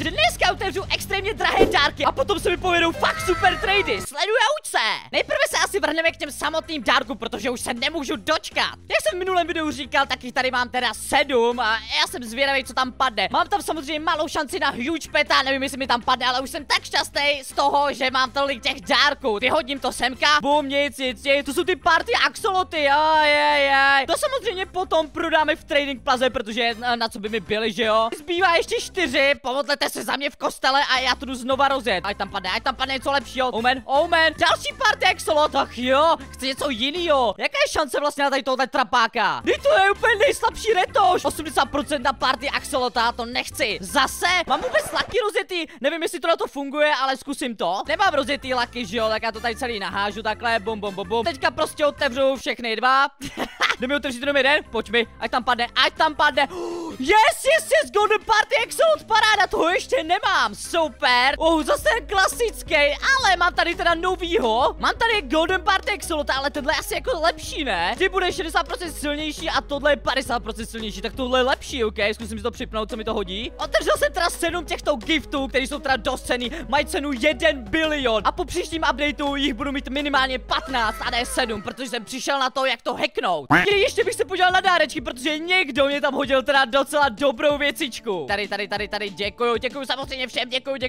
že dneska otevřu extrémně drahé dárky a potom se mi povedou fakt super trady. Sledujou se. Nejprve se asi vrhneme k těm samotným dárkům, protože už se nemůžu dočkat. Jak jsem v minulém videu říkal, tak jich tady mám teda 7 a já jsem zvědavý, co tam padne. Mám tam samozřejmě malou šanci na huge peta, nevím, jestli mi tam padne, ale už jsem tak šťastný z toho, že mám tolik těch dárků. Vyhodím to semka, bum, nic, to jsou ty party axoloty, to samozřejmě potom prodáme v Trading Plaze, protože na co by mi byly, že jo. Zbývá ještě 4, pomodlete se za mě v kostele a já to jdu znova rozjet. Ať tam padne něco lepšího. Omen, další party axolot, tak jo, chci něco jinýho. Jaká je šance vlastně na tady tohle trapáka? To je úplně nejslabší retoš. 80% na party axolota, to nechci. Zase, mám vůbec laky rozjetý, nevím, jestli to na to funguje, ale zkusím to. Nemám rozjetý laky, že jo, tak já to tady celý nahážu takhle, bum. Teďka prostě otevřu všechny 2. Jdeme otevřít jenom jeden, pojď mi, ať tam padne. Yes, Golden Party Axolot, paráda, toho ještě nemám, super. Zase klasický, ale mám tady teda novýho. Mám tady Golden Party Axolot, ale tenhle je asi jako lepší, ne? Ty bude 60% silnější a tohle je 50% silnější, tak tohle je lepší, ok? Zkusím si to připnout, co mi to hodí. Otevřel jsem teda 7 těchto giftů, které jsou teda dost cenný, mají cenu 1 bilion a po příštím updateu jich budu mít minimálně 15 a ne 7, protože jsem přišel na to, jak to hacknout. Ještě bych se podíval na dárečky, protože někdo mě tam hodil teda docela dobrou věcičku. Tady, děkuju samozřejmě všem,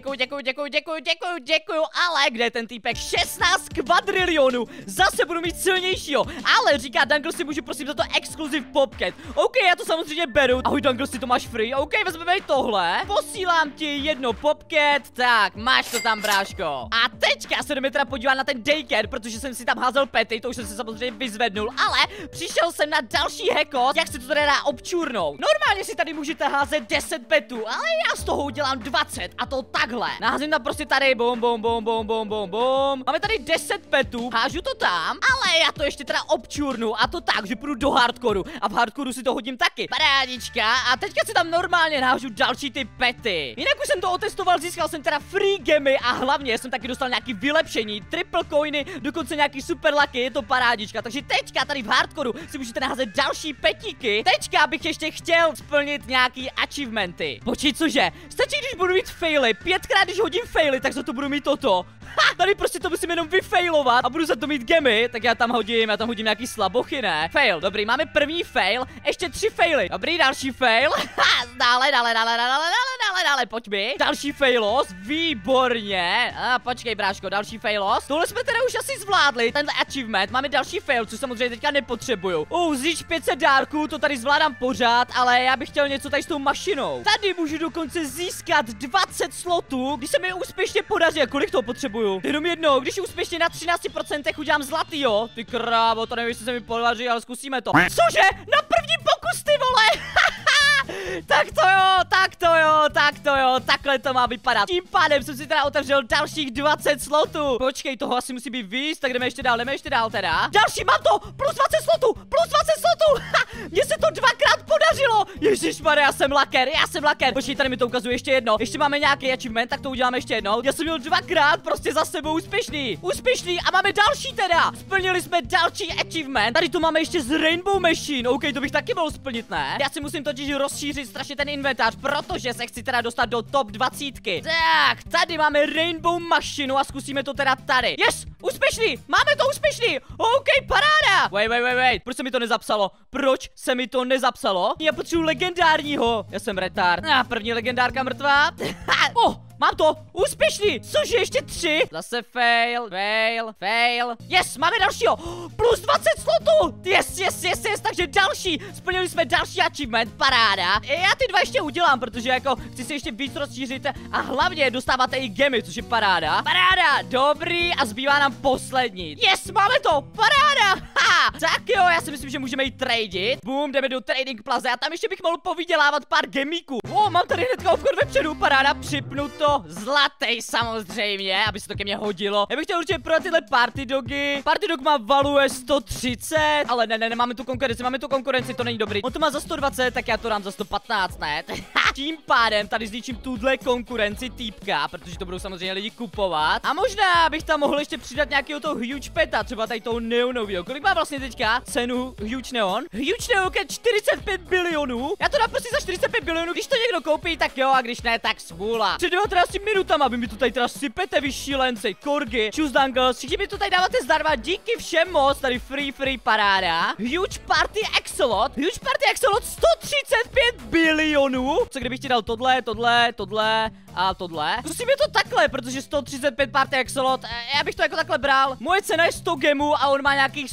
děkuju, ale kde je ten týpek? 16 kvadrilionů, zase budu mít silnějšího, ale říká Dangle, si můžu prosím za to exkluziv popcat. OK, já to samozřejmě beru. Ahoj Dangle, si to máš free, OK, vezmeme i tohle. Posílám ti 1 popcat, tak, máš to tam, bráško. A teďka se jdeme teda podívat na ten daycare, protože jsem si tam házel pety, to už jsem si samozřejmě vyzvednul, ale přišel jsem na další hackot, jak se to tady dá občurnout. Normálně si tady můžete házet 10 petů, ale já z toho udělám 20 a to takhle. Naházím tam prostě tady bum. Máme tady 10 petů, hážu to tam, ale já to ještě teda občurnu a to tak, že půjdu do hardcoreu a v hardcoreu si to hodím taky. Parádička a teďka si tam normálně nahážu další ty pety. Jinak už jsem to otestoval, získal jsem teda free gemy a hlavně jsem taky dostal nějaký vylepšení, triple coiny, dokonce nějaký super lucky, je to parádička. Takže teďka tady v hardcoreu si můžete naházet další petíky. Teďka bych ještě chtěl splnit nějaký achievementy. Počkej, cože? Stačí, když budu mít faily. 5krát, když hodím faily, tak za to budu mít toto. Tady prostě to musím jenom vyfailovat a budu za to mít gemy, tak já tam hodím nějaký slabochy, ne? Fail, dobrý, máme první fail, ještě 3 faily. Dobrý, další fail. Dále, pojď mi. Další failos, výborně. Počkej, bráško, další failos. Tohle jsme teda už asi zvládli, tenhle achievement. Máme další fail, co samozřejmě teďka nepotřebuju. Zíč 500 dárků, to tady zvládám pořád, ale já bych chtěl něco tady s tou mašinou. Tady můžu dokonce získat 20 slotů, když se mi úspěšně podaří. A kolik toho potřebuju? Jenom jedno, když úspěšně na 13% udělám zlatý, jo. Ty krávo, to nevím, jestli se mi podaří, ale zkusíme to. Cože? Na první pokus, ty vole! Tak to jo, takhle to má vypadat. Tím pádem jsem si teda otevřel dalších 20 slotů. Počkej, toho asi musí být víc, tak jdeme ještě dál teda. Další, mám to, plus 20 slotů. Mně se to 2krát podařilo. Ježišmarja, já jsem laker. Počkej, tady mi to ukazuje ještě jedno. Ještě máme nějaký achievement, tak to uděláme ještě jednou. Já jsem byl 2krát prostě za sebou úspěšný a máme další teda. Splnili jsme další achievement. Tady to máme ještě z Rainbow Machine. OK, to bych taky mohl splnit, ne? Já si musím totiž rozšířit strašně ten inventář, protože se chci teda dostat do top 20. Tak, tady máme Rainbow Machine a zkusíme to teda tady. Yes, úspěšný, máme to úspěšný. OK, paráda. Wait, proč se mi to nezapsalo? Já potřebuji legendárního. Já jsem retard. První legendárka mrtvá. Mám to, úspěšný, cože ještě 3. Zase fail. Yes, máme dalšího, plus 20 slotů. Yes, takže další, splnili jsme další achievement, paráda. Já ty 2 ještě udělám, protože jako chci si ještě víc rozšířit a hlavně dostáváte i gemy, což je paráda. Dobrý a zbývá nám poslední. Yes, máme to, paráda. Tak jo, já si myslím, že můžeme jít tradit. Boom, jdeme do Trading Plaza a tam ještě bych mohl povydělávat pár gemíků. Mám tady hnedka obchod vepředu, paráda, připnu to. to zlatý samozřejmě, aby se to ke mně hodilo. Já bych chtěl určitě prodat tyhle party dogy. Party dog má value 130, ale ne, nemáme tu konkurenci, to není dobrý. On to má za 120, tak já to dám za 115, ne? Tím pádem tady zničím tuhle konkurenci týpka, protože to budou samozřejmě lidi kupovat. A možná bych tam mohl ještě přidat nějakého toho huge peta, třeba tady toho neonového. Kolik má vlastně teďka cenu huge neon? Huge neon je 45 bilionů. Já to dám prostě za 45 bilionů, když to někdo koupí, tak jo, a když ne, tak smůla. Před 19 minutama, aby mi to tady teda sypete, vy šílenci, korgy, choose dangles, všichni mi to tady dáváte zdarma, díky všem moc, tady free paráda. Huge party axolot 135 bilionů. Co kdybych ti dal tohle a tohle? Prosím, je to takhle, protože 135 party axolot, já bych to jako takhle bral. Moje cena je 100 gemů a on má nějakých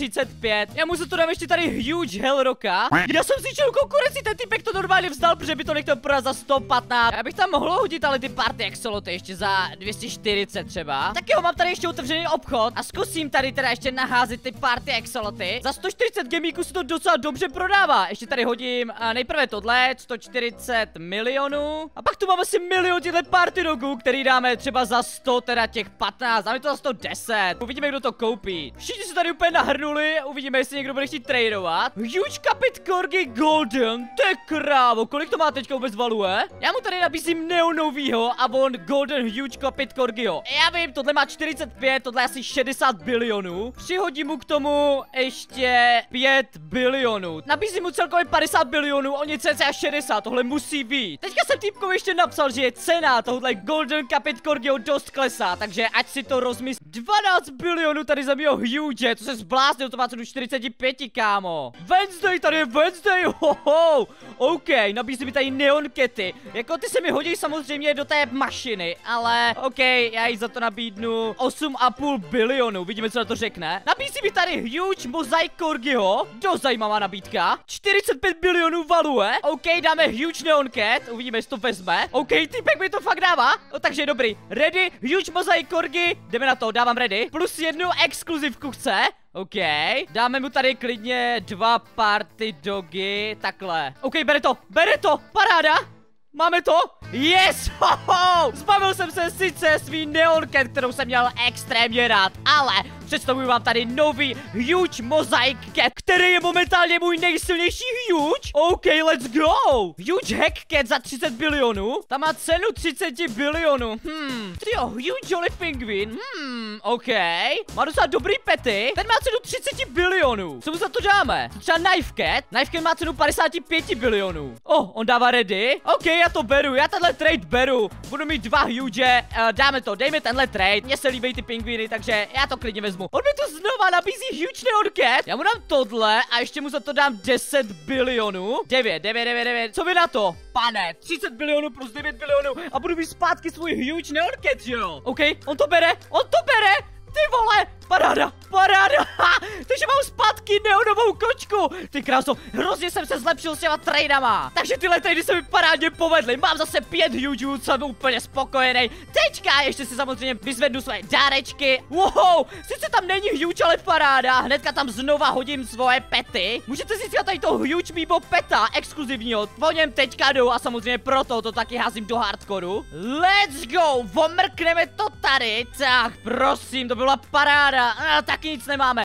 135. Já mu za to dám ještě tady huge hellrocka. Já jsem zničil konkurenci, ten typek to normálně vzdal, protože by to nechtěl prodat za 115. Já bych tam mohl hodit ale ty party axoloty ještě za 240 třeba. Tak jo, mám tady ještě otevřený obchod a zkusím tady teda ještě naházet ty party axoloty. Za 140 gemíků se to docela dobře prodává. Ještě tady hodím nejprve tohle, 140 milionů. A pak tu máme asi milion těchto party dogů, který dáme třeba za 100, teda těch 15, dáme to za 110. Uvidíme, kdo to koupí. Všichni se tady úplně nahrnuli, uvidíme, jestli někdo bude chtít tradovat. Huge Capit Corgi Golden, to je krávo, kolik to má teďka vůbec value? Já mu tady nabízím neonovýho a on Golden Huge Capit Corgiho. Já vím, tohle má 45, tohle asi 60 bilionů. Přihodím mu k tomu ještě 5 bilionů. Nabízím mu celkově 50 bilionů, on je cca 60, tohle musí být. Teďka jsem týpkovi ještě napsal, že je cena tohle Golden Capit Corgiho dost klesá, takže ať si to rozmyslí. 12 bilionů tady za mýho huge, to se zbláznil, to má cenu 45, kámo. Wednesday, tady je Wednesday, hoho. OK, nabízí mi tady neon kety. Jako ty se mi hodí samozřejmě do té mašiny, ale OK, já jí za to nabídnu 8,5 bilionů, vidíme, co na to řekne. Nabízí mi tady huge mozaik Corgiho, dost zajímavá nabídka. 45 bilionů value, OK, dáme huge neon cat, uvidíme, jestli to vezme. OK, týpek mi to fakt dává, no, takže dobrý. Ready, huge mozaik Corgi, jdeme na to, dávám ready. Plus jednu exkluzivku chce. OK, dáme mu tady klidně 2 party dogy, takhle. OK, bere to, paráda. Máme to? Yes! Hoho! Zbavil jsem se sice svý neon cat, kterou jsem měl extrémně rád, ale představuji vám tady nový huge mozaik cat, který je momentálně můj nejsilnější huge. OK, let's go! Huge hack cat za 30 bilionů. Ta má cenu 30 bilionů. Tyjo, huge jolly penguin. OK. Má docela dobrý pety. Ten má cenu 30 bilionů. Co mu za to dáme? Třeba knife cat. Knife cat má cenu 55 bilionů. On dává ready. OK, já to beru, já tenhle trade beru. Budu mít 2 huge, dejme tenhle trade. Mně se líbí ty pingvíny, takže já to klidně vezmu. On mi tu znova nabízí huge neon cat. Já mu dám tohle a ještě mu za to dám 10 bilionů. 9. Co vy na to? Pane, 30 bilionů plus 9 bilionů a budu mít zpátky svůj huge neon cat, jo? OK, on to bere. Ty vole, paráda. Takže mám zpátky neonovou kočku. Ty kráso, hrozně jsem se zlepšil s těma tradama. Takže tyhle trady se mi parádně povedly. Mám zase 5 hugeů, jsem úplně spokojený. Teďka ještě si samozřejmě vyzvednu své dárečky. Wow, sice tam není huge, ale paráda. Hnedka tam znova hodím svoje pety. Můžete získat tady to huge Meebo peta, exkluzivního. Po něm teďka jdu a samozřejmě proto to taky házím do hardcoreu. Let's go, omrkneme to tady. Tak, prosím, to byla paráda. Taky nic nemáme.